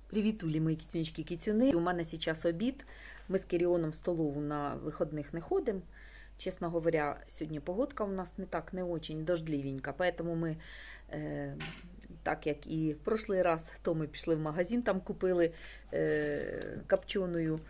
Привітулі, мої кіцюнечки-кіцюни. У мене зараз обід. Ми з Кіріоном в столову на вихідних не ходимо. Чесно говоря, сьогодні погодка у нас не очень дождливенька. Поэтому ми, так як і в прошлий раз, то ми пішли в магазин, там купили копченую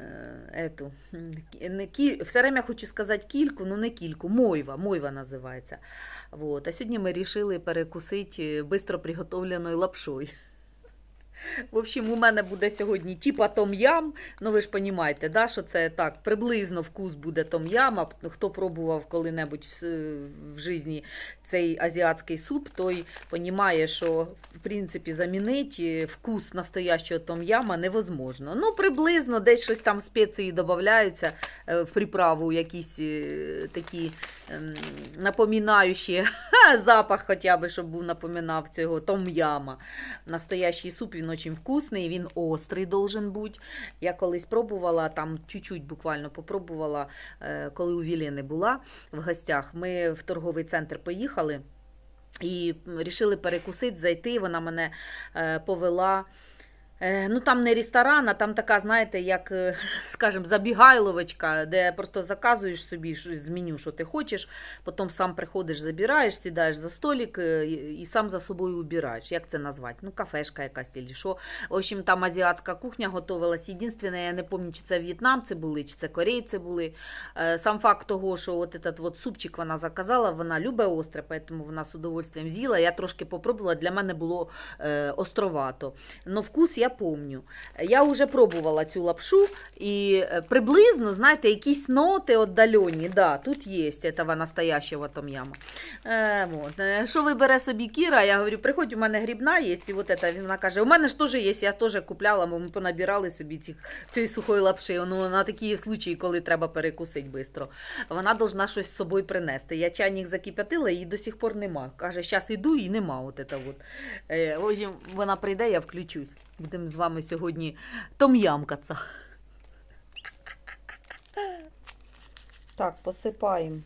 все время хочу сказати кільку, но не кільку, мойва називається. Вот. А сьогодні ми вирішили перекусити бистро приготовленою лапшою. В общем, у мене буде сьогодні типа том-ям, ну ви ж розумієте, да, що це так, приблизно вкус буде том-яма. Хто пробував коли-небудь в житті цей азіатський суп, той розуміє, що в принципі замінити вкус настоящого том-яма невозможно. Ну, приблизно, десь щось там спеції додаються в приправу, якісь такі напоминаючі запах хоча б, щоб був напоминав цього том-яма. Настоящий суп, він дуже вкусний, він острий должен бути. Я колись пробувала, там чуть-чуть буквально попробувала, коли у Вілени була в гостях. Ми в торговий центр поїхали і вирішили перекусити, зайти. Вона мене повела. Ну, там не ресторан, а там така, знаєте, як, скажімо, забігайловочка, де просто заказуєш собі з меню, що ти хочеш, потім сам приходиш, забираєш, сідаєш за столик і сам за собою убираєш. Як це назвати? Ну, кафешка якась, чи що. В общем, там азіатська кухня готувалась. Єдине, я не пам'ятаю, чи це в'єтнамці були, чи це корейці були. Сам факт того, що от этот вот супчик вона заказала, вона любить остре, тому вона з удовольствием з'їла. Я трошки попробувала, для мене було островато. Но вкус я помню. Я вже пробувала цю лапшу і приблизно, знаєте, якісь ноти віддалені, да, тут є этого настоящего том-яма. Вот. Що вибере собі Кіра? Я говорю, приходь, у мене грибна є, і вот это, вона каже, у мене ж теж є, я теж купляла, ми понабирали собі цієї сухої лапши, ну, на такі случаї, коли треба перекусити швидко. Вона должна щось з собою принести. Я чайник закип'ятила, її до сих пор нема. Каже, зараз йду і нема от это вот. В общем, вона прийде, я включусь. Будемо з вами сьогодні том-ямкатися. Так, посипаємо.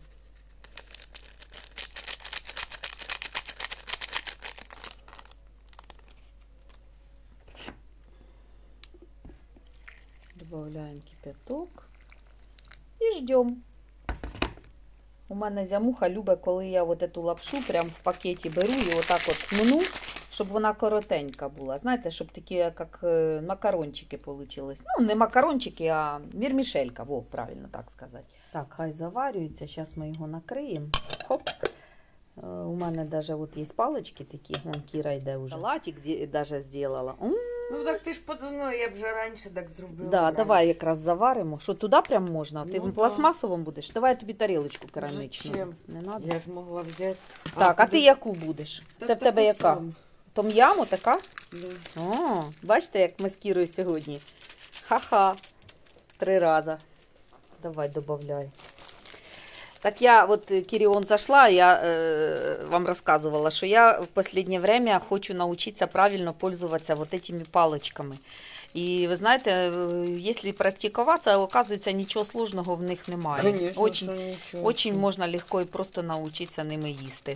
Добавляємо кипяток і ждемо. У мене зямуха любить, коли я от эту лапшу прям в пакеті беру і отак от мну, щоб вона коротенька була. Знаєте, щоб такі, як макарончики вийшли. Ну, не макарончики, а вірмішелька, во, правильно так сказати. Так, хай заварюється. Зараз ми його накриємо. Хоп. У мене навіть от є палички такі, вон Кіра йде вже. Салатик навіть зробила. Ну так ти ж подзвонила, я б вже раніше так зробила. Да, давай якраз заваримо. Що, туди прям можна? Ти в пластмасовому будеш? Давай я тобі тарілочку керамічну. Зачем? Не надо? Я ж могла взяти. Так, а ти яку будеш? Це в тебе яка? Том-яму така? Да. О, бачите, як ми з Кірою сьогодні. Ха-ха. 3 рази. Давай, добавляй. Так я, вот Кирион зашла, я вам рассказывала, что я в последнее время хочу научиться правильно пользоваться вот этими палочками. И вы знаете, если практиковаться, оказывается, ничего сложного в них немає. Конечно, очень можно легко и просто научиться ними їсти.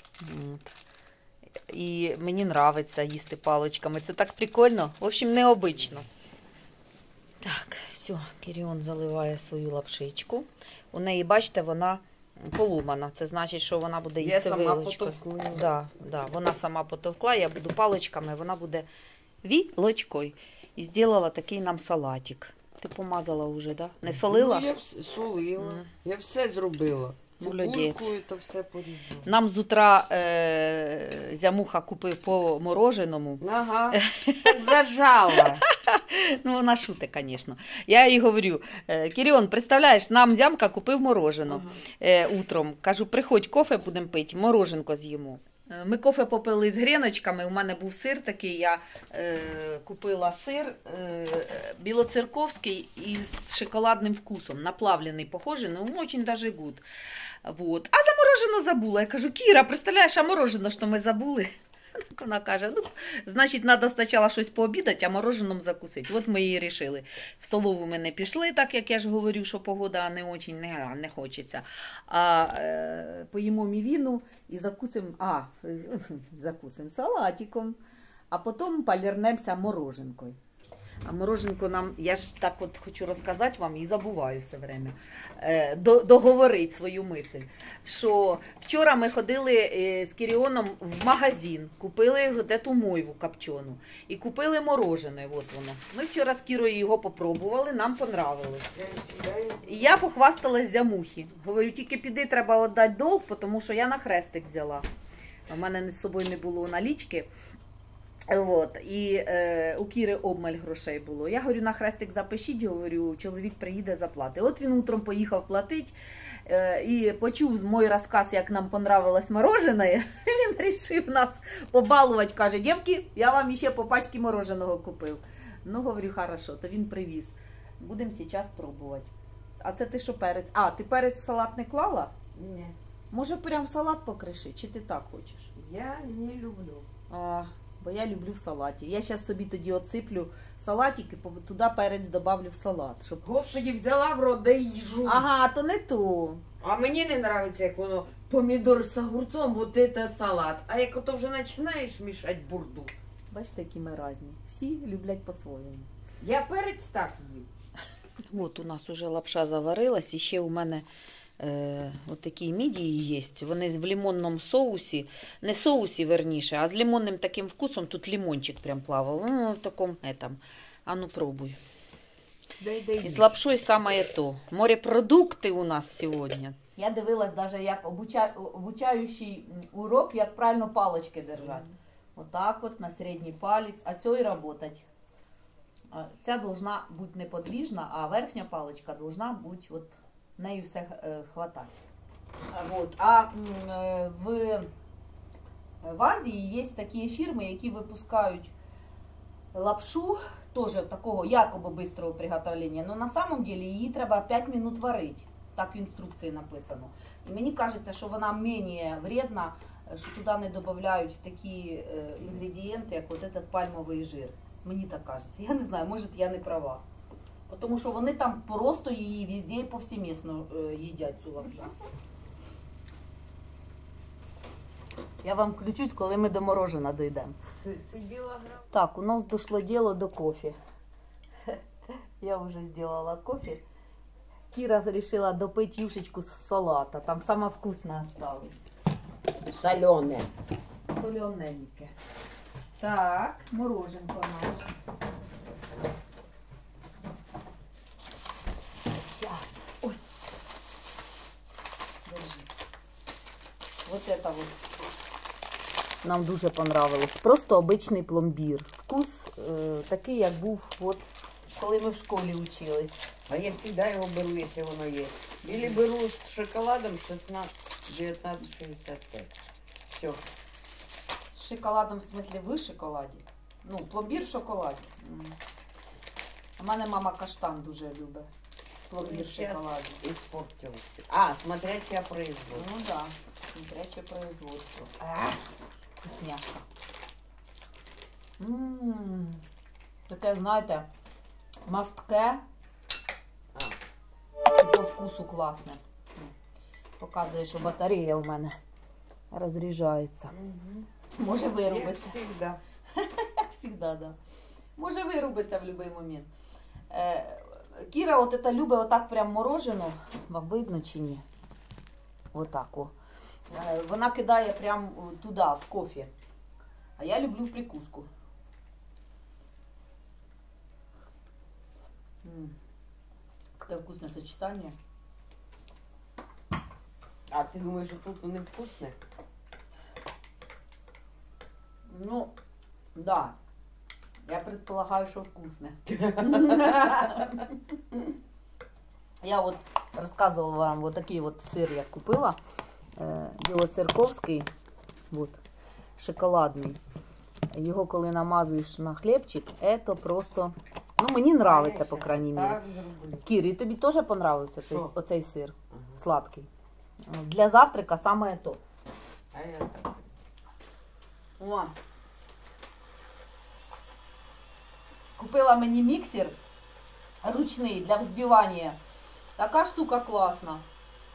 І мені нравиться їсти паличками. Це так прикольно. В общем, необично. Так, все, Кіріон заливає свою лапшичку. У неї, бачите, вона поломана. Це значить, що вона буде їсти вилочкою. Да, вона сама потовкла, я буду паличками, вона буде вілочкою. І зробила такий нам салатик. Ти помазала вже, да? Не солила? Ну, я солила. Я все зробила. Цибулькою то все порізала. Нам з утра зямуха купив по мороженому. Ага, так зажала. Ну, вона шутить, звісно. Я їй говорю, Кіріон, представляєш, нам зямка купив морожено утром. Кажу, приходь, кофе будемо пити, мороженко з'їмо. Ми кофе попили з гріночками, у мене був сир такий, я купила сир білоцерковський із шоколадним вкусом, наплавлений, похожий, ну, дуже даже гуд. Вот. А за морожено забула. Я кажу, Кіра, представляєш, а морожено, що ми забули? Вона каже, ну, значить, треба спочатку щось пообідати, а мороженом закусити. От ми її вирішили. В столову ми не пішли, так як я ж говорю, що погода не дуже не хочеться. А поїмо мівіну і закусимо салатиком. а потім полірнемося мороженкою. А мороженко нам, я ж так от хочу розказати вам і забуваю все время, договорити свою мисль, що вчора ми ходили з Кіріоном в магазин, купили ту мойву копчену і купили морожене, от воно. Ми вчора з Кірою його попробували, нам понравилось. І я похвасталась за мухи. Говорю, тільки піди, треба віддати долг, тому що я на хрестик взяла. У мене з собою не було налічки. От, і у Кіри обмаль грошей було. Я говорю, на хрестик запишіть, говорю, чоловік приїде, заплатить. От він утром поїхав платить і почув мій розказ, як нам понравилось морожене. Він вирішив нас побалувати, каже, дівки, я вам ще по пачці мороженого купив. Ну, говорю, хорошо, то він привіз. Будемо зараз пробувати. А це ти що перець? А, ти перець в салат не клала? Ні. Може, прям в салат покриши, чи ти так хочеш? Я не люблю. Бо я люблю в салаті. Я зараз собі тоді отсиплю салатик і туди перець добавлю в салат. Щоб... Господи, взяла в рот, да їжу. Ага, то не то. А мені не подобається, як воно помідор з огурцом, вот это салат. А як ото вже починаєш мішати бурду. Бачите, які ми різні. Всі люблять по-своєму. Я перець так їм. От у нас уже лапша заварилась. І ще у мене от такі мідії є. Вони в лимонному соусі. Не соусі, верніше, а з лимонним таким вкусом. Тут лимончик прям плавав. В такому этом. А ну пробуй. І з лапшою саме то. Морепродукти у нас сьогодні. Я дивилась навіть як обучаючий урок, як правильно палички держати. Отак от на середній палець. А цього і працювати. Ця должна бути неподвіжна, а верхня паличка должна бути, от, нею все хватати. Вот. А в Азії є такі фірми, які випускають лапшу, теж такого якоби бистрого приготовлення, але на самом деле її треба 5 минут варити. Так в інструкції написано. І мені кажеться, що вона менш вредна, що туди не додають такі інгредієнти, як от этот пальмовий жир. Мені так кажеться. Я не знаю, може я не права. Тому що вони там просто її везде і повсемісно їдять цю лапшу. Я вам включусь, коли ми до морожена дійдемо. Так, у нас дійшло діло до кофе. Я вже зробила кофе. Кіра вирішила допити юшечку з салата. Там саме вкусне осталось. Солене. Солененьке. Так, мороженко наше. Сейчас. Ой. Держи. Вот это вот. Нам дуже понравилось. Просто обичний пломбір. Вкус такий, як був, от, коли ми в школі учились. А я завжди його беру, якщо воно є. Или беру з шоколадом 19,65. Все. З шоколадом, в смысле, в шоколаді. Ну, пломбір в шоколаді. У мене мама каштан дуже любить. Пломбір в шоколаді. Испортился. А, смотрячее производство. Ну да, смотрячее производство. Вкусняшка. Таке, знаєте, мастке. І по вкусу класне. Показує, що батарея у мене розряджається. Може вирубиться. Як завжди. Як завжди, да. Може вирубиться в будь-який момент. Кіра от это любить отак прям морожену. Вам видно чи ні? Отак о. Вона кидає прям туди, в кофе. А я люблю в прикуску. Таке вкусне сочетання. А ти думаєш, що тут вони вкусні? Ну, да. Я предполагаю, що вкусне. Я от розказувала вам, вот такий от сир я купила. Білоцерковський, вот, шоколадний. Його коли намазуєш на хлібчик, це просто, ну мені нравиться, по крайній мірі. Кірі, тобі теж понравився оцей сир? Сладкий. Для завтрака саме то. А я так. О. Купила мені міксер ручний для взбивання. Така штука класна.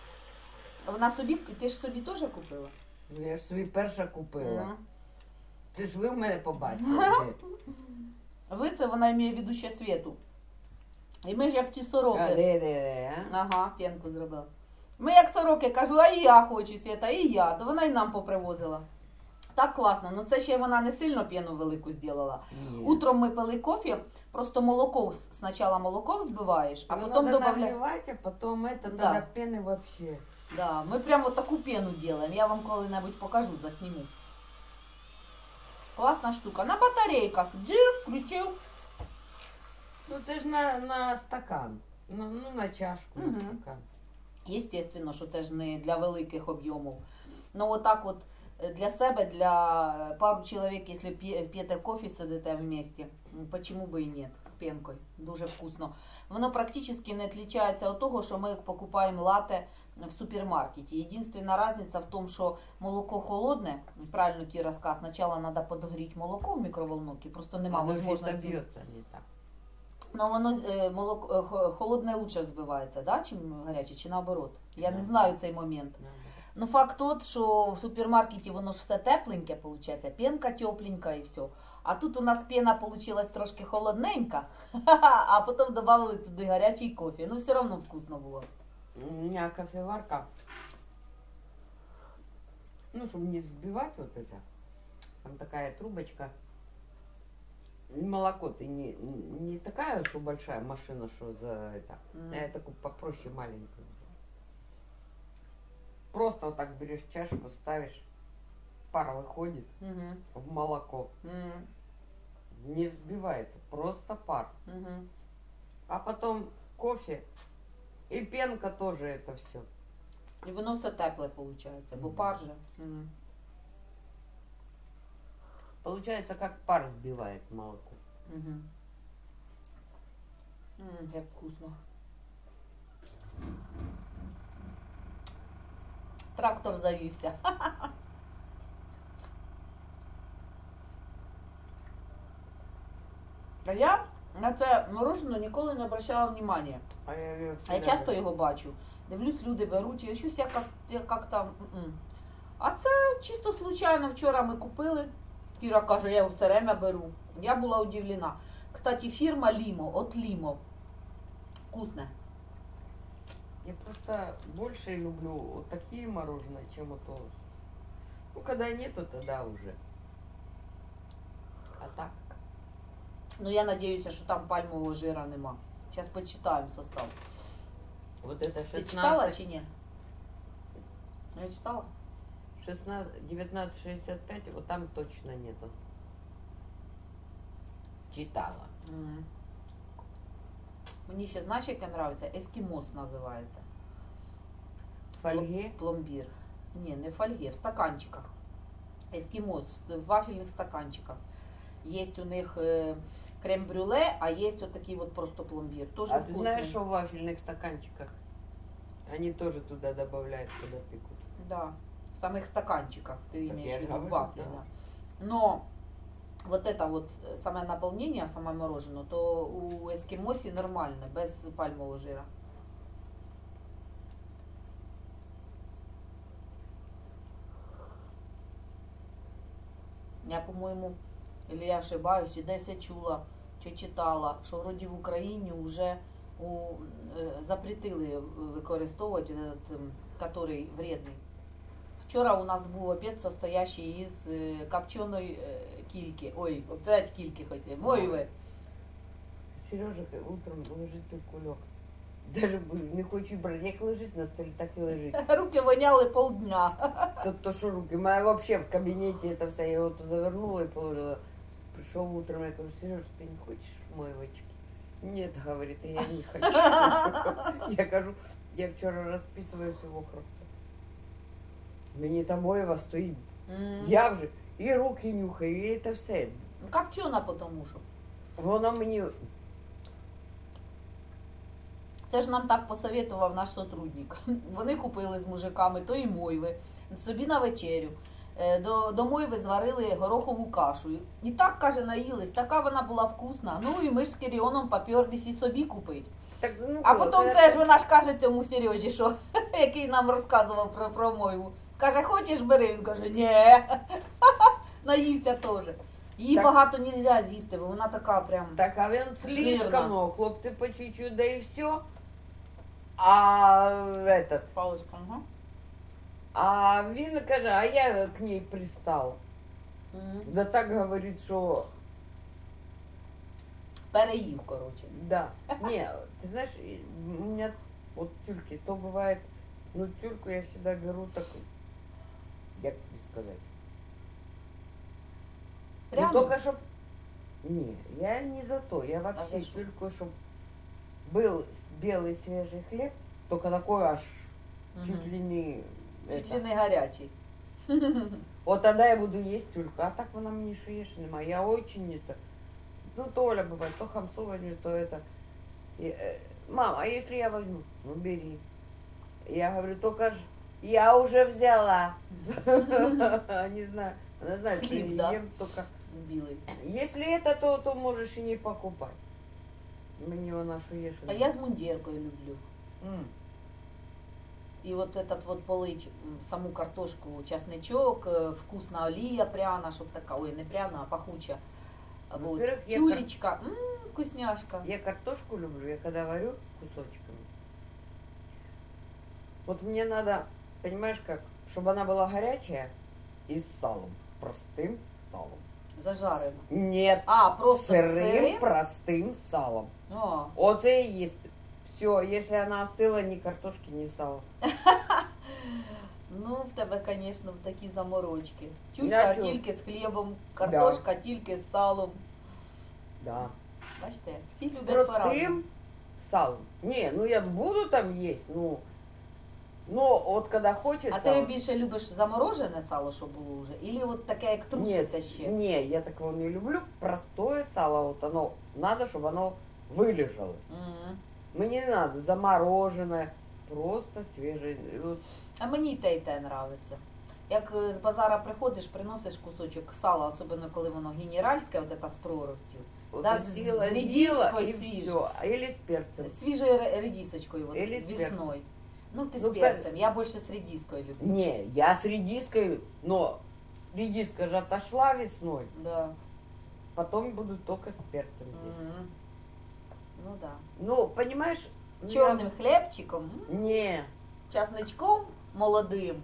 Вона собі, ти ж собі теж купила? Ну я ж собі перша купила. Це ж ви в мене побачили. Ви це вона має в виду ще світу. І ми ж як ті сороки. А де, а? Ага, п'янку зробила. Ми як сороки, кажу, а і я хочу Свята, і я. То вона й нам попривозила. Так класно. Ну це ще вона не сильно п'яну велику зробила. Ні. Утром ми пили кофе, просто молоко, спочатку молоко взбиваєш, а Ну, потім надо додаєш. наливать, а потом это, Да. тогда пены вообще. Да, ми прямо таку пену робимо. Я вам коли-небудь покажу, засніму. Класна штука. На батарейках. Джир, включив. Ну це ж на стакан. Ну на чашку, Мгм. на стакан. Єстественно, що це ж не для великих об'ємів. Ну отак от для себе, для пару чоловік, якщо п'єте кофе, сидите в місті, почему би і ні, з пенкою. Дуже вкусно. Воно практично не відрізняється від того, що ми покупаємо лате в супермаркеті. Єдина різниця в тому, що молоко холодне, правильно Кіра сказала, спочатку треба подогріти молоко в мікроволновці, просто немає Оно же можливості. собьется не так. Ну, воно молоко холодне лучше взбивається, да, чим гаряче, чи наоборот. Я не знаю цей момент. Ну, факт тот, що в супермаркеті воно ж все тепленьке, виходить, пенка тепленька і все. А тут у нас пена получилась трошки холодненька, а потім додали туди гарячий кофе. Ну, все одно вкусно було. У меня кофеварка. Ну, чтобы не взбивать вот это. Там такая трубочка. Молоко ты не такая, что большая машина, что за это. А я такую попроще маленькую. Просто вот так берешь чашку, ставишь, пар выходит Угу. в молоко. Не взбивается, просто пар. Угу. А потом кофе и пенка тоже это все. І воно все тепле виходить, бо пар же. Угу. Получается, как пар взбивает молоко. Угу. Як вкусно. Трактор завівся. А я на це мороженое ніколи не обращала внимання. А я, её А я всегда часто беру. його бачу. Дивлюсь, люди беруть, і щось як там. А це чисто случайно вчора ми купили. Кіра каже, я його все время беру. Я була удивлена. Кстати, фірма Лімо, от Лімо. Вкусне. Я просто больше люблю вот такие мороженое, чем вот то. Ну, когда нету, тогда уже. А так? Ну я надіюся, що там пальмового жира нема. Зараз почитаємо состав. Вот это Ти читала 16, чи ні? Я читала. 1965, вот там точно нету. Читала. Мені ще, знаєш, яке подобається? Ескімос називається. Фольги? Пломбір. Ні, не в фольгі, в стаканчиках. Ескімос в вафельних стаканчиках. Є у них крем-брюле, а є вот такий вот просто пломбір. Тоже А ты вкусний. знаешь, что в вафельных стаканчиках они тоже туда добавляют, когда пекут? Да, в самих стаканчиках ты Так имеешь я в виду говорю, вафли, да. да. Но вот это вот самое наполнение, самое мороженое, то у эскимоси нормально, без пальмового жира. Я, по-моєму, или я ошибаюсь, і десь я чула, чи читала, що вроді в Україні вже запретили використовувати этот, який вредний. Вчора у нас був обід, состоящий із копченої кільки. Ой, опять кільки хотів. Мойви. Сережа утром лежить той кульок. Даже не хочу брати, як лежить на столі, так і лежить. Руки воняли полдня. То що руки? У мене вообще в кабінеті це все, я його то завернула і положила. Пришел утром, я говорю, Сереж, ты не хочешь моевочки? Нет, говорит, я не хочу. Я кажу, я вчора розписую свого хлопця. Мені та моєва стоїть. Я вже і руки нюхаю, і це все. Ну, копчена, потому що. Воно мені... Це ж нам так посоветував наш сотрудник. Вони купили з мужиками тої мойви собі на вечерю. До мойви зварили горохову кашу. І так, каже, наїлись, така вона була вкусна. Ну і ми ж з Киріоном поперлись і собі купити. Так, ну, А потім це ж вона ж каже цьому Сережі, що, який нам розказував про мойву. Каже, хочеш бери? Він каже, ні. наївся теж. Її Так. багато не можна з'їсти, бо вона така прям... Так, а він слишком Жирно. много. Хлопці по чуть-чуть, да и все. А этот, Паличка, ага. а він каже, а я к ней пристал. Мгм. Да так говорит, что Переїв, коротше. да. Не, ты знаешь, у меня вот тюльки, то бывает, ну тюльку я всегда беру такую, как тебе сказать. Прямо? Ну только чтоб... Не, я не за то, я вообще за что? тюльку, чтоб был белый свежий хлеб, только такой аж чуть ли не... Чуть это. ли не гарячий. Вот тогда я буду есть тюльку, а так вона мені шиєш нема. Я очень это... Ну, то Оля бывает, то хамсу возьмет, то это... Мам, а если я возьму? Ну, бери. Я говорю, только ж я уже взяла. Не знаю, она знает, что Хлеб, я да? ем только... Білий. Если это, то можешь и не покупать. Мне вона шиєш. А я з мундіркою люблю. І от этот вот полить саму картошку, часничок, вкусна олія пряна, щоб така, ой, не пряна, а пахуча. Або от Во-первых, я тюлечка, вкусняшка. Я картошку люблю, я когда варю кусочками. Вот мне надо, понимаешь как, чтобы она была горячая и с салом, простым салом. Зажарена. Нет, А, просто сырым сырым? простым салом. О, Оце и есть. Все, если она остыла, ни картошки, ни сала. ну в тебе, звісно, такі заморочки. Я Тюлька чу- тільки з хлібом, картошка тільки з салом. Да. Бачите, всі С люблять по-разному. простым салом. Не, ну я буду там есть, ну. Но вот когда хочется... А ти більше любиш заморожене сало, що було вже? Ілі от таке, як труситься ще? Не, я такого не люблю. Простое сало, вот оно, надо, чтобы оно вылежалось. Мгм. Мне не надо замороженное, просто свежее. Вот. А мені те й те нравиться. Як з базара приходиш, приносиш кусочок сала, особливо коли воно генеральське, от це з проростю. Вот Да, и с съела, редиской съела, и свежей. все. Или с перцем. Свіжою редисочкою, от, Или з весною. Ну, ти Ну, з перцем, я більше з редиской люблю. Не, я с редиской, но редиска же отошла весной. Да. Потом буду только с перцем есть. Мгм. Ну да. Ну, понимаешь? ну, Чорним хлібчиком, я- Не, часничком молодим,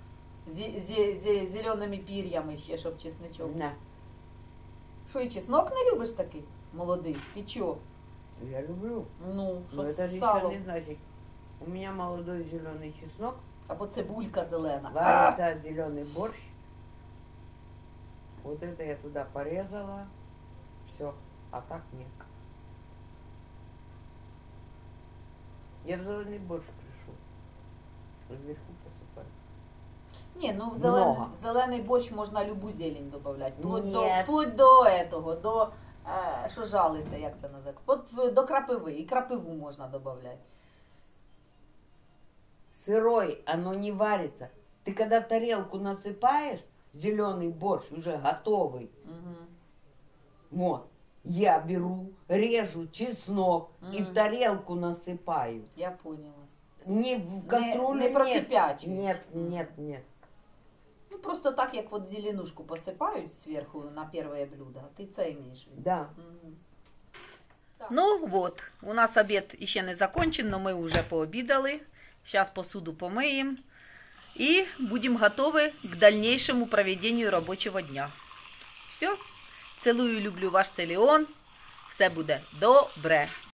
з зеленими пір'ями ще, щоб чесничок. не. Що, і чеснок не любиш такий? Молодий? Ти чо? Я люблю. Ну, що Но это же з еще салом? не значит. У меня молодой зеленый чеснок, Або цибулька зелена. варится зеленый борщ. Вот это я туда порезала. Все. А так нет. Я в зеленый борщ пришел. Вверху посыпаю. Ні, ну в Много. зелений борщ можна любу зелень додати. Ні. Вплоть до этого, до, що жалиться, як це називається, до крапиви. І крапиву можна додати. Сырой, оно не варится. Ты когда в тарелку насыпаешь зеленый борщ, уже готовый, Угу. вот, я беру, режу чеснок и в Мгм. тарелку насыпаю. Я поняла. Не в кастрюлю, не нет. прокипячуєш. Нет, нет, нет. Ну просто так, як от зеленушку посипають зверху на перше блюдо, а ти це імеєш в виду. Да. Мгм. Ну вот, у нас обед еще не закончен, но мы уже пообедали. Сейчас посуду помыем и будем готовы к дальнейшему проведению рабочего дня. Все. Целую, люблю ваш Целіон. Все буде добре.